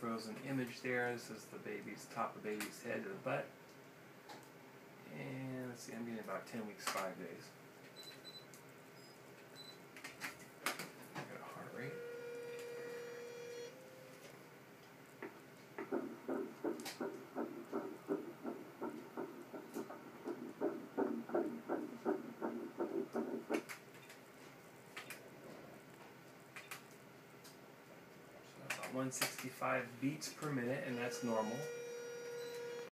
frozen image there. This is the baby's top of the baby's head to the butt. And let's see, I'm getting about 10 weeks, 5 days. Got a heart rate. So about 165 beats per minute, and that's normal.